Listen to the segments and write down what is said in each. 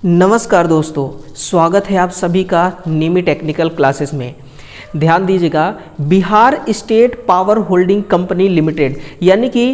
नमस्कार दोस्तों, स्वागत है आप सभी का निमी टेक्निकल क्लासेस में। ध्यान दीजिएगा, Bihar state power holding company limited यानी कि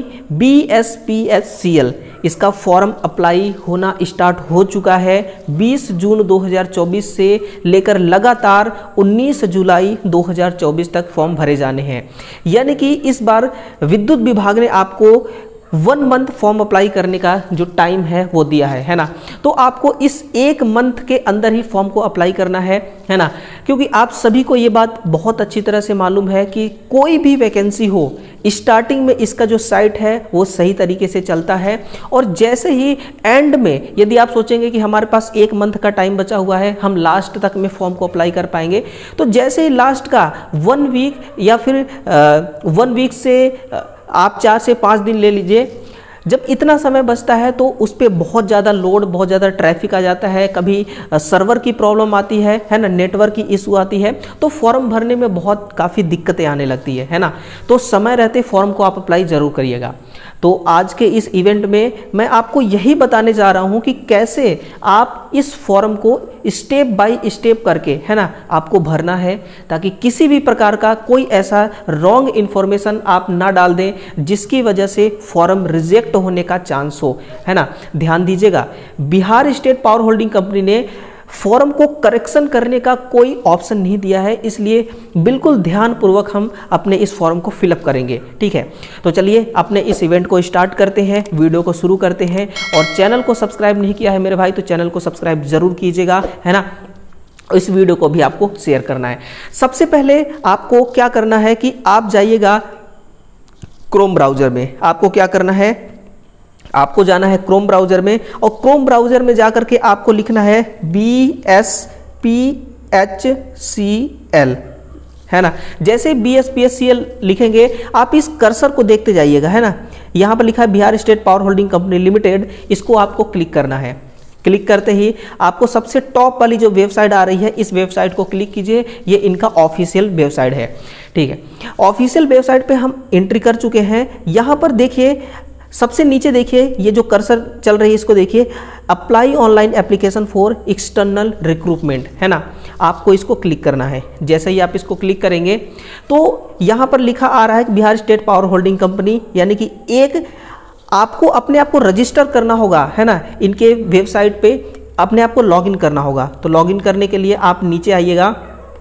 BSPHCL इसका फॉर्म अप्लाई होना स्टार्ट हो चुका है। 20 जून 2024 से लेकर लगातार 19 जुलाई 2024 तक फॉर्म भरे जाने हैं। यानी कि इस बार विद्युत विभाग ने आपको 1 मंथ फॉर्म अप्लाई करने का जो टाइम है वो दिया है ना। तो आपको इस 1 मंथ के अंदर ही फॉर्म को अप्लाई करना है ना, क्योंकि आप सभी को ये बात बहुत अच्छी तरह से मालूम है कि कोई भी वैकेंसी हो, स्टार्टिंग में इसका जो साइट है वो सही तरीके से चलता है, और जैसे ही एंड में यदि आप सोचेंगे कि हमारे पास 1 मंथ का टाइम बचा हुआ है, हम लास्ट तक में फॉर्म को अप्लाई कर पाएंगे, तो जैसे ही लास्ट का 1 वीक या फिर 1 वीक से आप 4 से 5 दिन ले लीजिए, जब इतना समय बचता है तो उस पर बहुत ज़्यादा लोड, बहुत ज़्यादा ट्रैफिक आ जाता है, कभी सर्वर की प्रॉब्लम आती है ना, नेटवर्क की इशू आती है, तो फॉर्म भरने में बहुत काफ़ी दिक्कतें आने लगती है ना। तो समय रहते फॉर्म को आप अप्लाई ज़रूर करिएगा। तो आज के इस इवेंट में मैं आपको यही बताने जा रहा हूं कि कैसे आप इस फॉर्म को स्टेप बाय स्टेप करके, है ना, आपको भरना है, ताकि किसी भी प्रकार का कोई ऐसा रॉन्ग इन्फॉर्मेशन आप ना डाल दें जिसकी वजह से फॉर्म रिजेक्ट होने का चांस हो, है ना। ध्यान दीजिएगा, Bihar state power holding company ने फॉर्म को करेक्शन करने का कोई ऑप्शन नहीं दिया है, इसलिए बिल्कुल ध्यानपूर्वक हम अपने इस फॉर्म को फिलअप करेंगे। ठीक है, तो चलिए अपने इस इवेंट को स्टार्ट करते हैं, वीडियो को शुरू करते हैं। और चैनल को सब्सक्राइब नहीं किया है मेरे भाई, तो चैनल को सब्सक्राइब जरूर कीजिएगा, है ना। इस वीडियो को भी आपको शेयर करना है। सबसे पहले आपको क्या करना है कि आप जाइएगा क्रोम ब्राउजर में। आपको क्या करना है, आपको जाना है क्रोम ब्राउजर में, और क्रोम ब्राउजर में जाकर के आपको लिखना है BSPHCL, है ना। जैसे BSPHCL लिखेंगे, आप इस कर्सर को देखते जाइएगा, है ना। यहाँ पर लिखा है Bihar state power holding company limited, इसको आपको क्लिक करना है। क्लिक करते ही आपको सबसे टॉप वाली जो वेबसाइट आ रही है, इस वेबसाइट को क्लिक कीजिए। ये इनका ऑफिशियल वेबसाइट है। ठीक है, ऑफिशियल वेबसाइट पे हम एंट्री कर चुके हैं। यहाँ पर देखिए, सबसे नीचे देखिए, ये जो कर्सर चल रही है इसको देखिए, apply online application for external recruitment, है ना। आपको इसको क्लिक करना है। जैसे ही आप इसको क्लिक करेंगे तो यहाँ पर लिखा आ रहा है कि Bihar state power holding company, यानी कि एक आपको अपने आप को रजिस्टर करना होगा, है ना। इनके वेबसाइट पे अपने आप को लॉगिन करना होगा। तो लॉगिन करने के लिए आप नीचे आइएगा।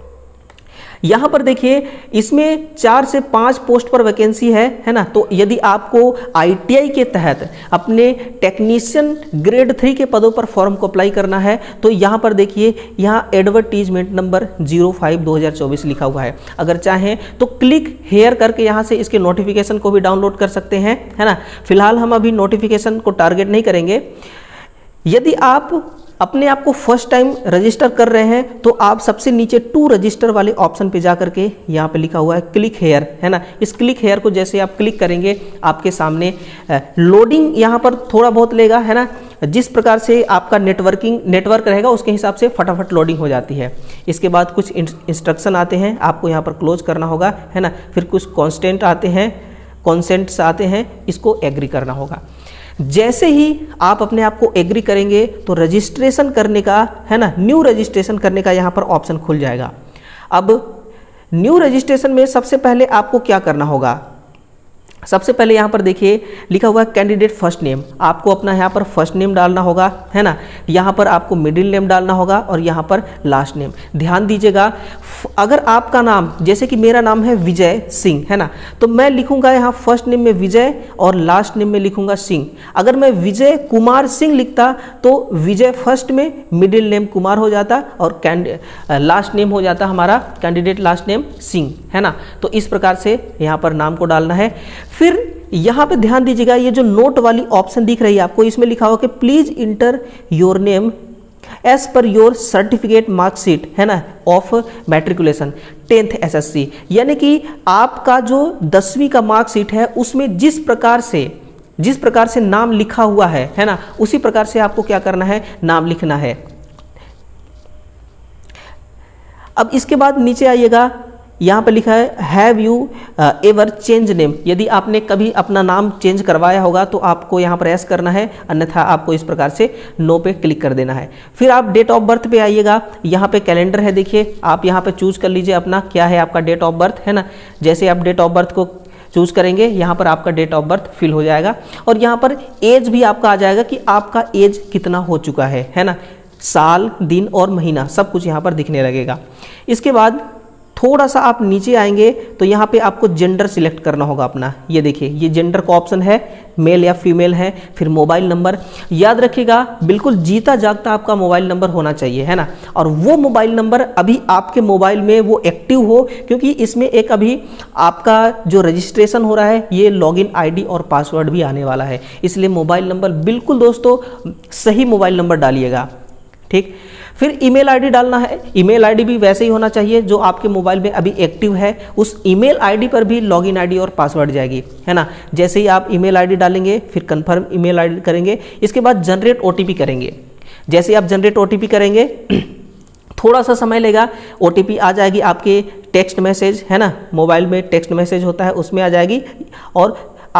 यहाँ पर देखिए, इसमें 4 से 5 पोस्ट पर वैकेंसी है ना। तो यदि आपको ITI के तहत अपने टेक्नीशियन ग्रेड 3 के पदों पर फॉर्म को अप्लाई करना है, तो यहाँ पर देखिए, यहाँ एडवर्टीजमेंट नंबर 05/2024 लिखा हुआ है। अगर चाहें तो क्लिक हेयर करके यहाँ से इसके नोटिफिकेशन को भी डाउनलोड कर सकते हैं, है ना। फिलहाल हम अभी नोटिफिकेशन को टारगेट नहीं करेंगे। यदि आप अपने आप को फर्स्ट टाइम रजिस्टर कर रहे हैं, तो आप सबसे नीचे टू रजिस्टर वाले ऑप्शन पे जा करके यहाँ पे लिखा हुआ है क्लिक हेयर, है ना। इस क्लिक हेयर को जैसे आप क्लिक करेंगे, आपके सामने लोडिंग यहाँ पर थोड़ा बहुत लेगा, है ना। जिस प्रकार से आपका नेटवर्क रहेगा उसके हिसाब से फटाफट लोडिंग हो जाती है। इसके बाद कुछ इंस्ट्रक्शन आते हैं, आपको यहाँ पर क्लोज करना होगा, है ना। फिर कुछ कॉन्सेंट्स आते हैं, इसको एग्री करना होगा। जैसे ही आप अपने आप को एग्री करेंगे तो रजिस्ट्रेशन करने का, है ना, न्यू रजिस्ट्रेशन करने का यहाँ पर ऑप्शन खुल जाएगा। अब न्यू रजिस्ट्रेशन में सबसे पहले आपको क्या करना होगा, सबसे पहले यहाँ पर देखिए लिखा हुआ है कैंडिडेट फर्स्ट नेम। आपको अपना यहाँ पर फर्स्ट नेम डालना होगा, है ना। यहाँ पर आपको मिडिल नेम डालना होगा और यहाँ पर लास्ट नेम। ध्यान दीजिएगा, अगर आपका नाम, जैसे कि मेरा नाम है विजय सिंह, है ना, तो मैं लिखूंगा यहाँ फर्स्ट नेम में विजय और लास्ट नेम में लिखूंगा सिंह। अगर मैं विजय कुमार सिंह लिखता तो विजय फर्स्ट में, मिडिल नेम कुमार हो जाता और लास्ट नेम हो जाता हमारा कैंडिडेट लास्ट नेम सिंह, है ना। तो इस प्रकार से यहाँ पर नाम को डालना है। फिर यहाँ पे ध्यान दीजिएगा, ये जो नोट वाली ऑप्शन दिख रही है आपको, इसमें लिखा हुआ कि please enter your name as per your certificate marksheet, है ना, ऑफ मैट्रिकुलेशन 10th SSC। यानी कि आपका जो 10वीं का मार्कशीट है उसमें जिस प्रकार से नाम लिखा हुआ है ना, उसी प्रकार से आपको क्या करना है, नाम लिखना है। अब इसके बाद नीचे आइएगा, यहाँ पर लिखा है have you ever change name, यदि आपने कभी अपना नाम चेंज करवाया होगा तो आपको यहाँ पर यस करना है, अन्यथा आपको इस प्रकार से नो पे क्लिक कर देना है। फिर आप डेट ऑफ बर्थ पे आइएगा, यहाँ पे कैलेंडर है, देखिए आप यहाँ पे चूज कर लीजिए अपना क्या है आपका डेट ऑफ बर्थ, है ना। जैसे आप डेट ऑफ बर्थ को चूज करेंगे यहाँ पर आपका डेट ऑफ बर्थ फिल हो जाएगा और यहाँ पर एज भी आपका आ जाएगा कि आपका एज कितना हो चुका है ना, साल, दिन और महीना सब कुछ यहाँ पर दिखने लगेगा। इसके बाद थोड़ा सा आप नीचे आएंगे तो यहाँ पे आपको जेंडर सिलेक्ट करना होगा अपना, ये देखिए ये जेंडर का ऑप्शन है, मेल या फीमेल है। फिर मोबाइल नंबर, याद रखिएगा बिल्कुल जीता जागता आपका मोबाइल नंबर होना चाहिए, है ना। और वो मोबाइल नंबर अभी आपके मोबाइल में वो एक्टिव हो, क्योंकि इसमें एक अभी आपका जो रजिस्ट्रेशन हो रहा है ये लॉगिन आईडी और पासवर्ड भी आने वाला है, इसलिए मोबाइल नंबर बिल्कुल दोस्तों सही मोबाइल नंबर डालिएगा, ठीक। फिर ईमेल आईडी डालना है, ईमेल आईडी भी वैसे ही होना चाहिए जो आपके मोबाइल में अभी एक्टिव है, उस ईमेल आईडी पर भी लॉगिन आईडी और पासवर्ड जाएगी, है ना। जैसे ही आप ईमेल आईडी डालेंगे फिर कंफर्म ईमेल आईडी करेंगे, इसके बाद जनरेट ओटीपी करेंगे। जैसे आप जनरेट ओटीपी करेंगे थोड़ा सा समय लेगा, ओटीपी आ जाएगी आपके टेक्स्ट मैसेज, है ना, मोबाइल में टेक्स्ट मैसेज होता है उसमें आ जाएगी और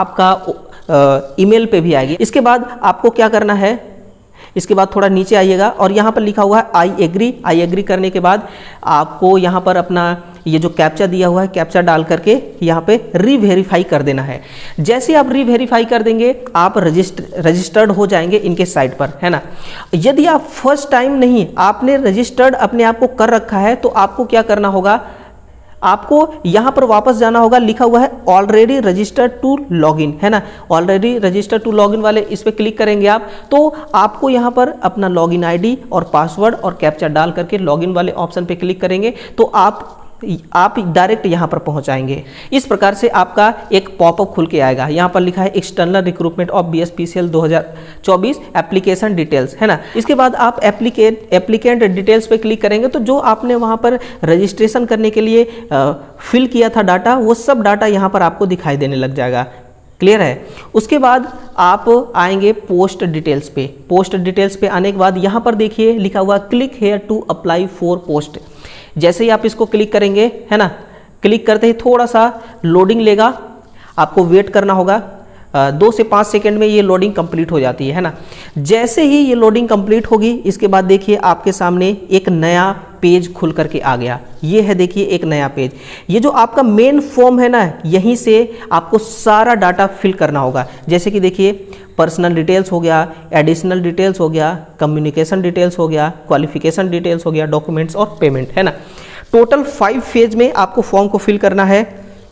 आपका ईमेल पे भी आएगी। इसके बाद आपको क्या करना है, इसके बाद थोड़ा नीचे आइएगा और यहाँ पर लिखा हुआ है आई एग्री। आई एग्री करने के बाद आपको यहाँ पर अपना ये जो कैप्चा दिया हुआ है कैप्चा डाल करके यहाँ पे रीवेरीफाई कर देना है। जैसे आप रीवेरीफाई कर देंगे आप रजिस्टर्ड हो जाएंगे इनके साइट पर, है ना। यदि आप फर्स्ट टाइम नहीं, आपने रजिस्टर्ड अपने आप को कर रखा है तो आपको क्या करना होगा, आपको यहाँ पर वापस जाना होगा, लिखा हुआ है ऑलरेडी रजिस्टर्ड टू लॉगिन, है ना। ऑलरेडी रजिस्टर्ड टू लॉगिन वाले इस पर क्लिक करेंगे आप तो आपको यहाँ पर अपना लॉगिन आईडी और पासवर्ड और कैप्चा डाल करके लॉगिन वाले ऑप्शन पे क्लिक करेंगे तो आप डायरेक्ट यहाँ पर पहुँच जाएंगे। इस प्रकार से आपका एक पॉपअप खुल के आएगा, यहाँ पर लिखा है external recruitment of BSPCL 2024 application details, है ना। इसके बाद आप एप्लीकेंट डिटेल्स पे क्लिक करेंगे तो जो आपने वहाँ पर रजिस्ट्रेशन करने के लिए फिल किया था डाटा, वो सब डाटा यहाँ पर आपको दिखाई देने लग जाएगा। क्लियर है। उसके बाद आप आएंगे पोस्ट डिटेल्स पे। पोस्ट डिटेल्स पे आने के बाद यहाँ पर देखिए लिखा हुआ click here to apply for post. जैसे ही आप इसको क्लिक करेंगे, है ना, क्लिक करते ही थोड़ा सा लोडिंग लेगा, आपको वेट करना होगा, 2 से 5 सेकंड में ये लोडिंग कंप्लीट हो जाती है ना। जैसे ही ये लोडिंग कंप्लीट होगी इसके बाद देखिए आपके सामने एक नया पेज खुल करके आ गया। ये है देखिए एक नया पेज, ये जो आपका मेन फॉर्म है ना, यहीं से आपको सारा डाटा फिल करना होगा। जैसे कि देखिए पर्सनल डिटेल्स हो गया, एडिशनल डिटेल्स हो गया, कम्युनिकेशन डिटेल्स हो गया, क्वालिफिकेशन डिटेल्स हो गया, डॉक्यूमेंट्स और पेमेंट, है ना। टोटल 5 फेज में आपको फॉर्म को फिल करना है।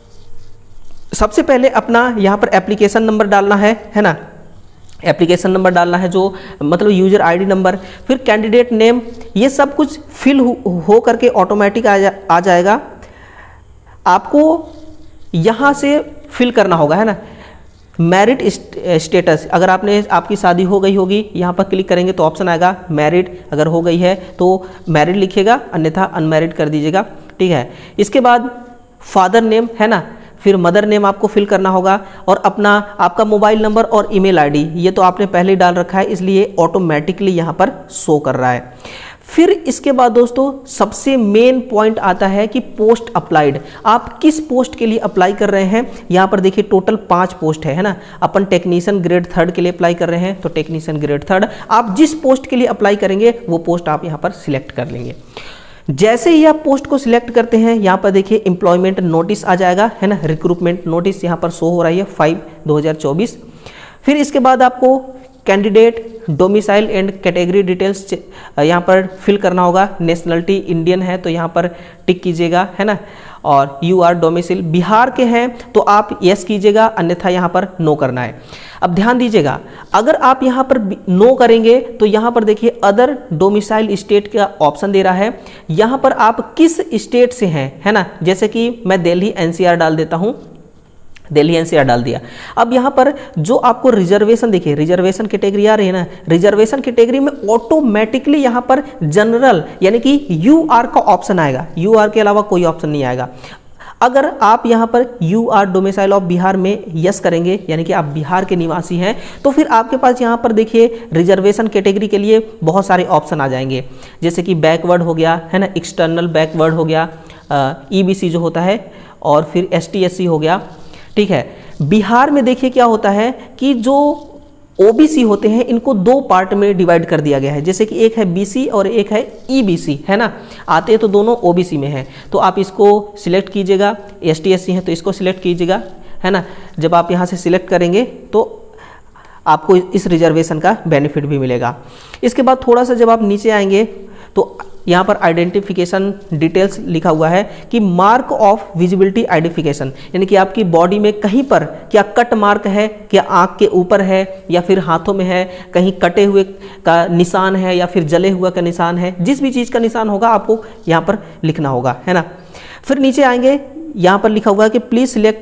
सबसे पहले अपना यहाँ पर एप्लीकेशन नंबर डालना है ना, एप्लीकेशन नंबर डालना है जो मतलब यूजर आईडी नंबर, फिर कैंडिडेट नेम, ये सब कुछ फिल हो करके ऑटोमेटिक आ जाएगा। आपको यहाँ से फिल करना होगा, है ना। मैरिड स्टेटस, अगर आपकी शादी हो गई होगी, यहाँ पर क्लिक करेंगे तो ऑप्शन आएगा मैरिड, अगर हो गई है तो मैरिड लिखिएगा, अन्यथा अनमैरिड कर दीजिएगा, ठीक है। इसके बाद फादर नेम, है ना, फिर मदर नेम आपको फिल करना होगा और अपना आपका मोबाइल नंबर और ईमेल आईडी, ये तो आपने पहले ही डाल रखा है इसलिए ऑटोमेटिकली यहाँ पर शो कर रहा है। फिर इसके बाद दोस्तों सबसे मेन पॉइंट आता है कि पोस्ट अप्लाइड, आप किस पोस्ट के लिए अप्लाई कर रहे हैं। यहाँ पर देखिए टोटल 5 पोस्ट है ना। अपन टेक्नीशियन ग्रेड 3 के लिए अप्लाई कर रहे हैं तो टेक्नीशियन ग्रेड 3, आप जिस पोस्ट के लिए अप्लाई करेंगे वो पोस्ट आप यहाँ पर सिलेक्ट कर लेंगे। जैसे ही आप पोस्ट को सिलेक्ट करते हैं यहाँ पर देखिए एम्प्लॉयमेंट नोटिस आ जाएगा, है ना, रिक्रूटमेंट नोटिस यहाँ पर शो हो रही है 5/2024। फिर इसके बाद आपको candidate domicile and category details यहाँ पर फिल करना होगा। नेशनलिटी इंडियन है तो यहाँ पर टिक कीजिएगा, है ना, और यू आर डोमिसाइल बिहार के हैं तो आप यस कीजिएगा, अन्यथा यहाँ पर नो करना है। अब ध्यान दीजिएगा, अगर आप यहाँ पर नो करेंगे तो यहाँ पर देखिए अदर डोमिसाइल स्टेट का ऑप्शन दे रहा है। यहाँ पर आप किस स्टेट से हैं, है ना, जैसे कि मैं दिल्ली NCR डाल देता हूँ, दिल्ली NCR डाल दिया। अब यहाँ पर जो आपको रिजर्वेशन देखिए, रिजर्वेशन कैटेगरी आ रही है ना, रिजर्वेशन कैटेगरी में ऑटोमेटिकली यहाँ पर जनरल यानी कि UR का ऑप्शन आएगा, UR के अलावा कोई ऑप्शन नहीं आएगा। अगर आप यहाँ पर UR डोमिसाइल ऑफ बिहार में यस करेंगे यानी कि आप बिहार के निवासी हैं तो फिर आपके पास यहाँ पर देखिए रिजर्वेशन कैटेगरी के लिए बहुत सारे ऑप्शन आ जाएंगे, जैसे कि बैकवर्ड हो गया, है ना, एक्सटर्नल बैकवर्ड हो गया, EBC जो होता है, और फिर ST/SC हो गया, ठीक है। बिहार में देखिए क्या होता है कि जो OBC होते हैं इनको दो पार्ट में डिवाइड कर दिया गया है, जैसे कि एक है BC और एक है EBC, है ना। आते हैं तो दोनों OBC में है, तो आप इसको सिलेक्ट कीजिएगा। ST/SC है तो इसको सिलेक्ट कीजिएगा, है ना। जब आप यहाँ से सिलेक्ट करेंगे तो आपको इस रिजर्वेशन का बेनिफिट भी मिलेगा। इसके बाद थोड़ा सा जब आप नीचे आएंगे तो यहाँ पर आइडेंटिफिकेशन डिटेल्स लिखा हुआ है कि मार्क ऑफ विजिबिलिटी आइडेंटिफिकेशन, यानी कि आपकी बॉडी में कहीं पर क्या कट मार्क है, क्या आँख के ऊपर है या फिर हाथों में है, कहीं कटे हुए का निशान है या फिर जले हुए का निशान है, जिस भी चीज़ का निशान होगा आपको यहाँ पर लिखना होगा, है ना। फिर नीचे आएंगे, यहाँ पर लिखा हुआ है कि please select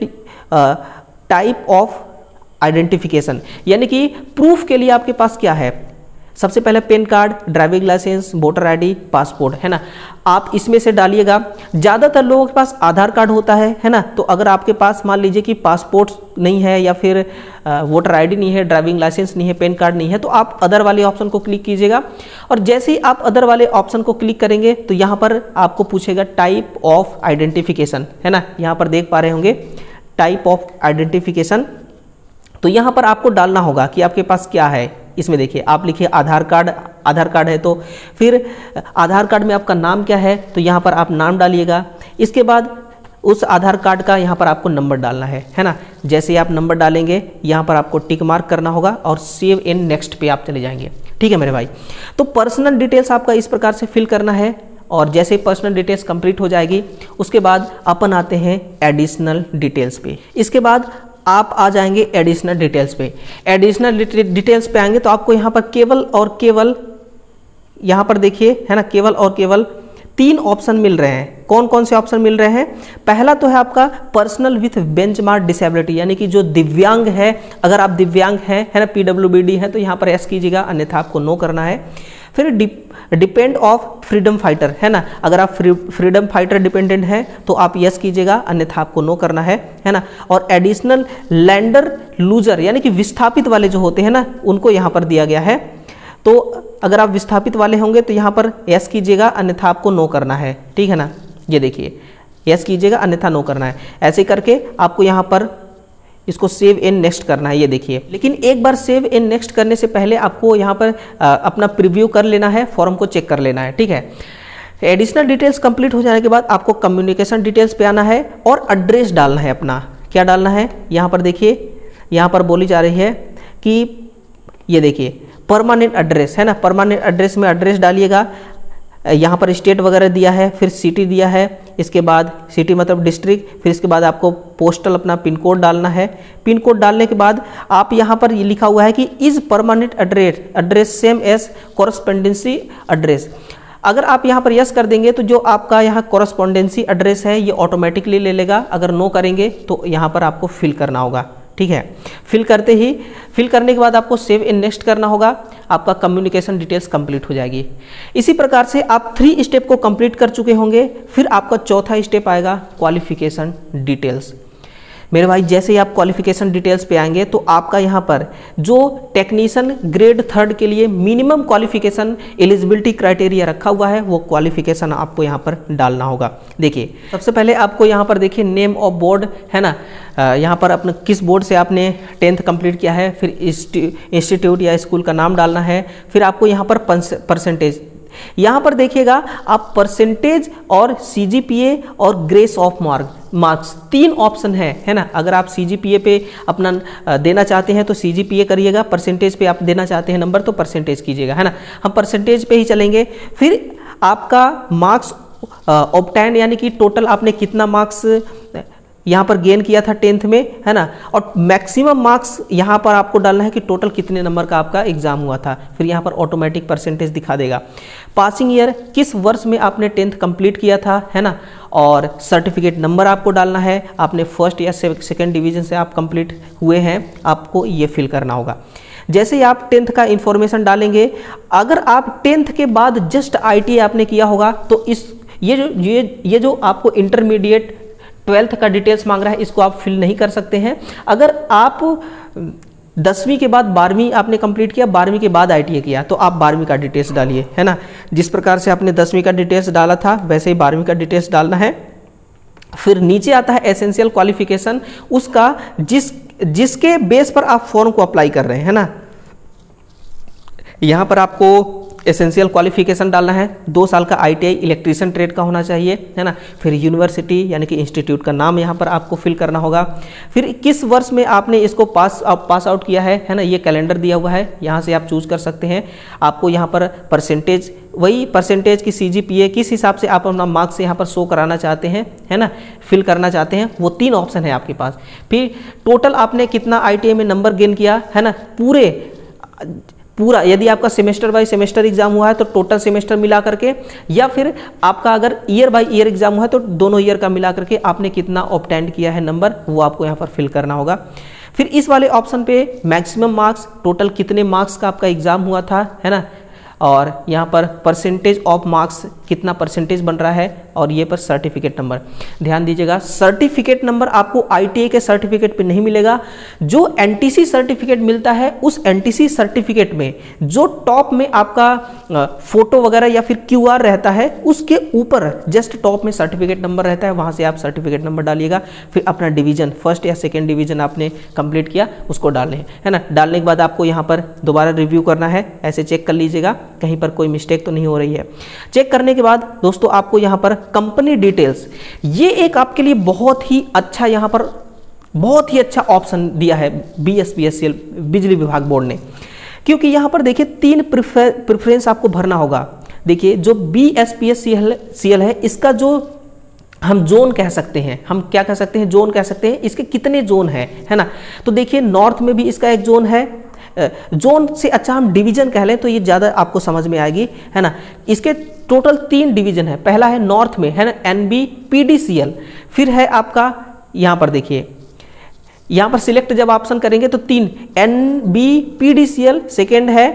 type of identification, यानी कि प्रूफ के लिए आपके पास क्या है। सबसे पहले PAN card, driving licence, voter ID, passport, है ना। आप इसमें से डालिएगा। ज़्यादातर लोगों के पास आधार कार्ड होता है ना। तो अगर आपके पास मान लीजिए कि पासपोर्ट नहीं है या फिर वोटर ID नहीं है, ड्राइविंग लाइसेंस नहीं है, पेन कार्ड नहीं है, तो आप अदर वाले ऑप्शन को क्लिक कीजिएगा। और जैसे ही आप अदर वाले ऑप्शन को क्लिक करेंगे तो यहाँ पर आपको पूछेगा टाइप ऑफ आइडेंटिफिकेशन, है ना। यहाँ पर देख पा रहे होंगे टाइप ऑफ आइडेंटिफिकेशन। तो यहाँ पर आपको डालना होगा कि आपके पास क्या है। इसमें देखिए आप लिखिए आधार कार्ड है, तो फिर आधार कार्ड में आपका नाम क्या है, तो यहाँ पर आप नाम डालिएगा। इसके बाद उस आधार कार्ड का यहाँ पर आपको नंबर डालना है ना। जैसे ही आप नंबर डालेंगे यहाँ पर आपको टिक मार्क करना होगा और सेव इन नेक्स्ट पे आप चले जाएंगे, ठीक है मेरे भाई। तो पर्सनल डिटेल्स आपका इस प्रकार से फिल करना है, और जैसे ही पर्सनल डिटेल्स कंप्लीट हो जाएगी उसके बाद अपन आते हैं एडिशनल डिटेल्स पे। इसके बाद आप आ जाएंगे एडिशनल डिटेल्स पे। एडिशनल डिटेल्स पे आएंगे तो आपको यहाँ पर केवल और केवल, यहाँ पर देखिए, है ना, केवल और केवल 3 ऑप्शन मिल रहे हैं। कौन कौन से ऑप्शन मिल रहे हैं? पहला तो है आपका पर्सनल विथ बेंचमार्क डिसेबिलिटी, यानी कि जो दिव्यांग है, अगर आप दिव्यांग हैं, है ना, PWD है, तो यहाँ पर यस कीजिएगा, अन्यथा आपको नो करना है। फिर डिपेंड ऑफ फ्रीडम फाइटर, है ना, अगर आप फ्रीडम फाइटर डिपेंडेंट हैं तो आप यस कीजिएगा, अन्यथा आपको नो करना है ना। और एडिशनल लैंडर लूजर, यानी कि विस्थापित वाले जो होते हैं ना, उनको यहाँ पर दिया गया है। तो अगर आप विस्थापित वाले होंगे तो यहाँ पर यस कीजिएगा, अन्यथा आपको नो करना है, ठीक है ना। ये देखिए यस कीजिएगा, अन्यथा नो करना है। ऐसे करके आपको यहाँ पर इसको सेव इन नेक्स्ट करना है, ये देखिए। लेकिन एक बार सेव इन नेक्स्ट करने से पहले आपको यहाँ पर अपना प्रीव्यू कर लेना है, फॉर्म को चेक कर लेना है, ठीक है। एडिशनल डिटेल्स कंप्लीट हो जाने के बाद आपको कम्युनिकेशन डिटेल्स पे आना है और एड्रेस डालना है अपना। क्या डालना है? यहाँ पर देखिए, यहाँ पर बोली जा रही है कि ये देखिए परमानेंट एड्रेस, है ना। परमानेंट एड्रेस में एड्रेस डालिएगा। यहाँ पर स्टेट वगैरह दिया है, फिर सिटी दिया है, इसके बाद सिटी मतलब डिस्ट्रिक्ट, फिर इसके बाद आपको पोस्टल अपना पिन कोड डालना है। पिन कोड डालने के बाद आप यहाँ पर ये लिखा हुआ है कि is permanent address same as correspondence address. अगर आप यहाँ पर यस कर देंगे तो जो आपका यहाँ कॉरस्पोंडेंसी एड्रेस है ये ऑटोमेटिकली ले लेगा। अगर नो करेंगे तो यहाँ पर आपको फिल करना होगा, ठीक है। फिल करने के बाद आपको सेव इन नेक्स्ट करना होगा, आपका कम्युनिकेशन डिटेल्स कंप्लीट हो जाएगी। इसी प्रकार से आप 3 स्टेप को कंप्लीट कर चुके होंगे। फिर आपका चौथा स्टेप आएगा क्वालिफिकेशन डिटेल्स। मेरे भाई जैसे ही आप क्वालिफिकेशन डिटेल्स पे आएंगे तो आपका यहाँ पर जो टेक्नीशियन ग्रेड 3 के लिए मिनिमम क्वालिफिकेशन एलिजिबिलिटी क्राइटेरिया रखा हुआ है वो क्वालिफिकेशन आपको यहाँ पर डालना होगा। देखिए सबसे पहले आपको यहाँ पर देखिए नेम ऑफ बोर्ड, है ना, यहाँ पर अपने किस बोर्ड से आपने 10th कंप्लीट किया है, फिर इंस्टीट्यूट या स्कूल का नाम डालना है। फिर आपको यहाँ पर परसेंटेज, यहाँ पर देखिएगा आप परसेंटेज और CGPA और ग्रेस ऑफ मार्क्स 3 ऑप्शन है ना। अगर आप CGPA पे अपना देना चाहते हैं तो CGPA करिएगा, परसेंटेज पे आप देना चाहते हैं नंबर तो परसेंटेज कीजिएगा, है ना। हम परसेंटेज पे ही चलेंगे। फिर आपका मार्क्स ऑब्टेन, यानी कि टोटल आपने कितना मार्क्स यहाँ पर गेन किया था 10th में, है ना। और मैक्सिमम मार्क्स यहाँ पर आपको डालना है कि टोटल कितने नंबर का आपका एग्जाम हुआ था। फिर यहाँ पर ऑटोमेटिक परसेंटेज दिखा देगा। पासिंग ईयर, किस वर्ष में आपने 10th कंप्लीट किया था, है ना। और सर्टिफिकेट नंबर आपको डालना है, आपने फर्स्ट या सेकंड डिवीजन से आप कंप्लीट हुए हैं, आपको ये फिल करना होगा। जैसे ही आप 10th का इंफॉर्मेशन डालेंगे, अगर आप 10th के बाद जस्ट ITA आपने किया होगा तो ये जो आपको इंटरमीडिएट 12th का डिटेल्स मांग रहा है इसको आप फिल नहीं कर सकते हैं। अगर आप 10वीं के बाद 12वीं आपने कंप्लीट किया, 12वीं के बाद ITA किया तो आप 12वीं का डिटेल्स डालिए, है ना। जिस प्रकार से आपने 10वीं का डिटेल्स डाला था वैसे ही 12वीं का डिटेल्स डालना है। फिर नीचे आता है एसेंशियल क्वालिफिकेशन, उसका जिसके बेस पर आप फॉर्म को अप्लाई कर रहे हैं, है ना। यहाँ पर आपको एसेंशियल क्वालिफिकेशन डालना है, 2 साल का ITI इलेक्ट्रीशियन ट्रेड का होना चाहिए, है ना। फिर यूनिवर्सिटी यानी कि इंस्टीट्यूट का नाम यहाँ पर आपको फिल करना होगा। फिर किस वर्ष में आपने इसको पास आउट किया है ना, ये कैलेंडर दिया हुआ है, यहाँ से आप चूज कर सकते हैं। आपको यहाँ पर परसेंटेज, वही परसेंटेज की CGPA किस हिसाब से आप अपना मार्क्स यहाँ पर शो कराना चाहते हैं, है ना, फिल करना चाहते हैं, वो 3 ऑप्शन है आपके पास। फिर टोटल आपने कितना ITI में नंबर गेन किया, है ना, पूरा यदि आपका सेमेस्टर बाय सेमेस्टर एग्जाम हुआ है तो टोटल सेमेस्टर मिला करके, या फिर आपका अगर ईयर बाय ईयर एग्जाम हुआ है तो दोनों ईयर का मिला करके आपने कितना ऑब्टेंड किया है नंबर, वो आपको यहाँ पर फिल करना होगा। फिर इस वाले ऑप्शन पे मैक्सिमम मार्क्स, टोटल कितने मार्क्स का आपका एग्जाम हुआ था, है ना, और यहाँ पर परसेंटेज ऑफ मार्क्स कितना परसेंटेज बन रहा है, और ये पर सर्टिफिकेट नंबर। ध्यान दीजिएगा, सर्टिफिकेट नंबर आपको ITI के सर्टिफिकेट पे नहीं मिलेगा। जो NTC सर्टिफिकेट मिलता है, उस NTC सर्टिफिकेट में जो टॉप में आपका फोटो वगैरह या फिर QR रहता है, उसके ऊपर जस्ट टॉप में सर्टिफिकेट नंबर रहता है, वहाँ से आप सर्टिफिकेट नंबर डालिएगा। फिर अपना डिवीजन, फर्स्ट या सेकेंड डिवीजन आपने कंप्लीट किया, उसको डालें, है ना। डालने के बाद आपको यहाँ पर दोबारा रिव्यू करना है, ऐसे चेक कर लीजिएगा कहीं पर कोई मिस्टेक तो नहीं हो रही है। चेक करने के बाद दोस्तों आपको यहाँ पर कंपनी डिटेल्स, ये एक आपके लिए बहुत ही अच्छा, यहाँ पर बहुत ही अच्छा ऑप्शन दिया है BSPSCL बिजली विभाग बोर्ड ने, क्योंकि यहाँ पर देखिए 3 प्रेफरेंस आपको भरना होगा। देखिए जो BSPSCL है, इसका जो हम जोन कह सकते हैं, हम क्या कह सकते हैं, जोन कह सकते हैं, इसके कितने जोन है ना। तो देखिए नॉर्थ में भी इसका एक जोन है, जोन से अच्छा हम डिवीजन कह लें तो ये ज़्यादा आपको समझ में आएगी, है ना। इसके टोटल 3 डिवीजन है। पहला है नॉर्थ में, है ना, NBPDCL। फिर है आपका यहाँ पर देखिए, यहाँ पर सिलेक्ट जब ऑप्शन करेंगे तो 3 NBPDCL, सेकेंड है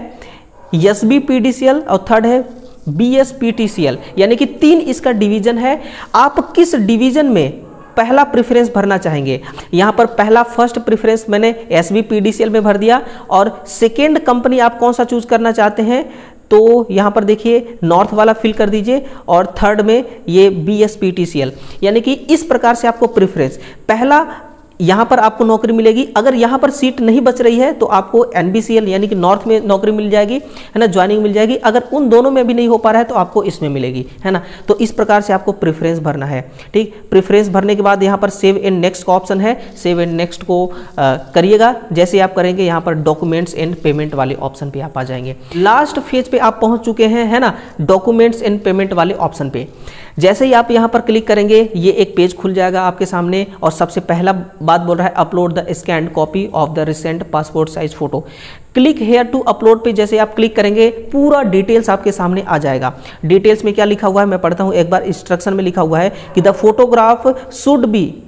SBPDCL और थर्ड है BSPTCL, यानी कि 3 इसका डिवीजन है। आप किस डिवीजन में पहला प्रेफरेंस भरना चाहेंगे, यहाँ पर पहला फर्स्ट प्रेफरेंस मैंने SBPDCL में भर दिया, और सेकेंड कंपनी आप कौन सा चूज करना चाहते हैं, तो यहाँ पर देखिए नॉर्थ वाला फिल कर दीजिए, और थर्ड में ये BSPTCL, यानी कि इस प्रकार से आपको प्रेफरेंस, पहला यहाँ पर आपको नौकरी मिलेगी। अगर यहाँ पर सीट नहीं बच रही है तो आपको NBCL यानी कि नॉर्थ में नौकरी मिल जाएगी, है ना, ज्वाइनिंग मिल जाएगी। अगर उन दोनों में भी नहीं हो पा रहा है तो आपको इसमें मिलेगी, है ना। तो इस प्रकार से आपको प्रेफरेंस भरना है, ठीक। प्रेफरेंस भरने के बाद यहाँ पर सेव एंड नेक्स्ट का ऑप्शन है, सेव एंड नेक्स्ट को करिएगा। जैसे आप करेंगे यहाँ पर डॉक्यूमेंट्स एंड पेमेंट वाले ऑप्शन पे आप आ जाएंगे। लास्ट फेज पे आप पहुँच चुके हैं, है ना, डॉक्यूमेंट्स एंड पेमेंट वाले ऑप्शन पे। जैसे ही आप यहाँ पर क्लिक करेंगे ये एक पेज खुल जाएगा आपके सामने, और सबसे पहला बात बोल रहा है upload the scanned copy of the recent passport size photo. Click here to upload पे जैसे आप क्लिक करेंगे पूरा डिटेल्स आपके सामने आ जाएगा। डिटेल्स में क्या लिखा हुआ है मैं पढ़ता हूँ एक बार। इंस्ट्रक्शन में लिखा हुआ है कि the photograph should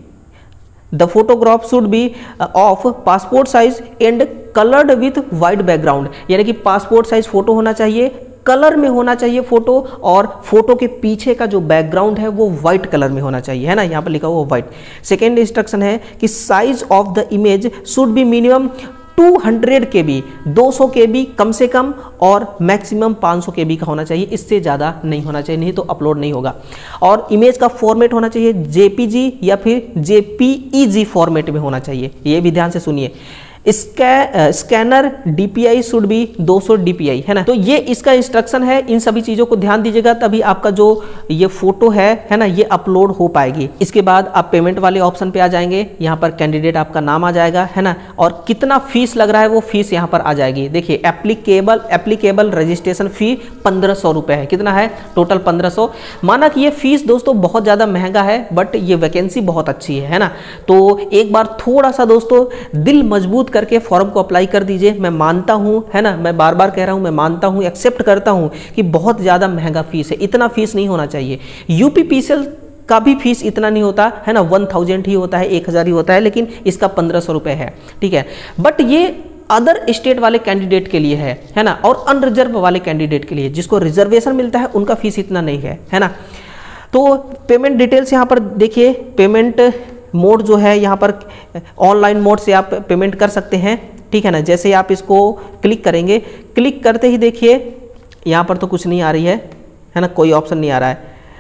be of passport size and coloured with white background, यानी कि पासपोर्ट साइज फोटो होना चाहिए, कलर में होना चाहिए फोटो, और फोटो के पीछे का जो बैकग्राउंड है वो व्हाइट कलर में होना चाहिए, है ना, यहाँ पर लिखा हुआ व्हाइट। सेकेंड इंस्ट्रक्शन है कि size of the image should be minimum 200 KB, 200 KB कम से कम, और मैक्सिमम 500 KB का होना चाहिए, इससे ज़्यादा नहीं होना चाहिए, नहीं तो अपलोड नहीं होगा। और इमेज का फॉर्मेट होना चाहिए JPG या फिर JPEG फॉर्मेट में होना चाहिए, ये भी ध्यान से सुनिए। Scanner DPI should be 200 DPI, है ना। तो ये इसका इंस्ट्रक्शन है, इन सभी चीज़ों को ध्यान दीजिएगा, तभी आपका जो ये फोटो है ना, ये अपलोड हो पाएगी। इसके बाद आप पेमेंट वाले ऑप्शन पे आ जाएंगे, यहाँ पर कैंडिडेट आपका नाम आ जाएगा, है ना, और कितना फीस लग रहा है वो फीस यहाँ पर आ जाएगी। देखिए एप्लीकेबल रजिस्ट्रेशन फ़ी 1500 रुपये है। कितना है टोटल? 1500। माना कि ये फीस दोस्तों बहुत ज़्यादा महंगा है, बट ये वैकेंसी बहुत अच्छी है ना। तो एक बार थोड़ा सा दोस्तों दिल मजबूत करके फॉर्म को अप्लाई कर दीजिए। मैं मानता हूं, है ना, मैं बार बार कह रहा हूं, मैं मानता हूं, एक्सेप्ट करता हूं कि बहुत ज़्यादा महंगा फीस है, इतना फीस नहीं होना चाहिए। UPPCL का भी फीस इतना नहीं होता है ना, 1000 ही होता है, 1000 ही होता है, लेकिन इसका 1500 रुपये है, ठीक है। बट ये अदर स्टेट वाले कैंडिडेट के लिए है ना, और अनरिजर्व वाले कैंडिडेट के लिए, जिसको रिजर्वेशन मिलता है, उनका फीस इतना नहीं है ना। तो पेमेंट डिटेल्स यहाँ पर देखिए, पेमेंट मोड जो है यहाँ पर ऑनलाइन मोड से आप पेमेंट कर सकते हैं, ठीक है ना। जैसे आप इसको क्लिक करेंगे, क्लिक करते ही देखिए यहाँ पर तो कुछ नहीं आ रही है ना, कोई ऑप्शन नहीं आ रहा है।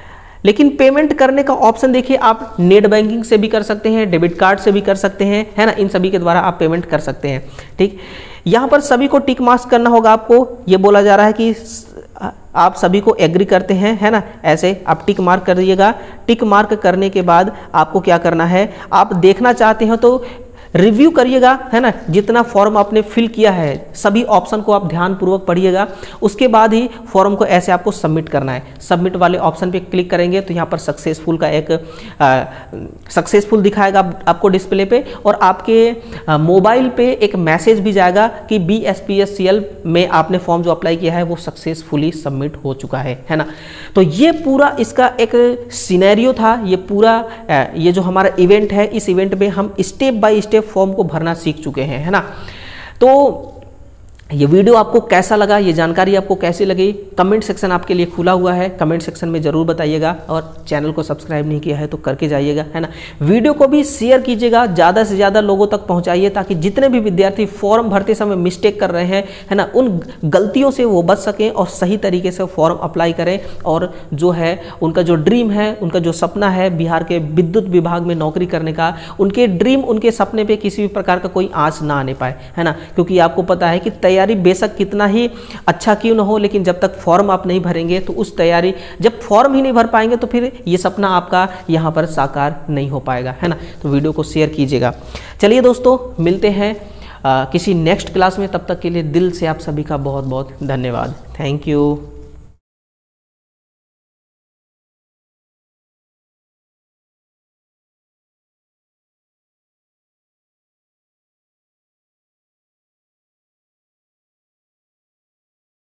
लेकिन पेमेंट करने का ऑप्शन देखिए, आप नेट बैंकिंग से भी कर सकते हैं, डेबिट कार्ड से भी कर सकते हैं, है ना, इन सभी के द्वारा आप पेमेंट कर सकते हैं। ठीक, यहाँ पर सभी को टिक मार्क करना होगा आपको। ये बोला जा रहा है कि आप सभी को एग्री करते हैं, है ना, ऐसे आप टिक मार्क कर दीजिएगा। टिक मार्क करने के बाद आपको क्या करना है, आप देखना चाहते हो तो रिव्यू करिएगा, है ना, जितना फॉर्म आपने फिल किया है सभी ऑप्शन को आप ध्यानपूर्वक पढ़िएगा। उसके बाद ही फॉर्म को ऐसे आपको सबमिट करना है। सबमिट वाले ऑप्शन पे क्लिक करेंगे तो यहाँ पर सक्सेसफुल का एक सक्सेसफुल दिखाएगा आपको डिस्प्ले पे, और आपके मोबाइल पे एक मैसेज भी जाएगा कि BSPSCL में आपने फॉर्म जो अप्लाई किया है वो सक्सेसफुली सबमिट हो चुका है ना। तो ये पूरा इसका एक सिनेरियो था, ये पूरा ये जो हमारा इवेंट है, इस इवेंट में हम स्टेप बाय स्टेप फॉर्म को भरना सीख चुके हैं, है ना। तो ये वीडियो आपको कैसा लगा, ये जानकारी आपको कैसी लगी, कमेंट सेक्शन आपके लिए खुला हुआ है, कमेंट सेक्शन में ज़रूर बताइएगा। और चैनल को सब्सक्राइब नहीं किया है तो करके जाइएगा, है ना। वीडियो को भी शेयर कीजिएगा, ज़्यादा से ज़्यादा लोगों तक पहुंचाइए, ताकि जितने भी विद्यार्थी फॉर्म भरते समय मिस्टेक कर रहे हैं, है ना, उन गलतियों से वो बच सकें और सही तरीके से फॉर्म अप्लाई करें, और जो है उनका जो ड्रीम है, उनका जो सपना है बिहार के विद्युत विभाग में नौकरी करने का, उनके ड्रीम, उनके सपने पर किसी भी प्रकार का कोई आँच ना आने पाए, है ना। क्योंकि आपको पता है कि तैयारी बेशक कितना ही अच्छा क्यों ना हो, लेकिन जब तक फॉर्म आप नहीं भरेंगे तो उस तैयारी, जब फॉर्म ही नहीं भर पाएंगे तो फिर ये सपना आपका यहाँ पर साकार नहीं हो पाएगा, है ना। तो वीडियो को शेयर कीजिएगा। चलिए दोस्तों, मिलते हैं किसी नेक्स्ट क्लास में। तब तक के लिए दिल से आप सभी का बहुत बहुत धन्यवाद। Thank you.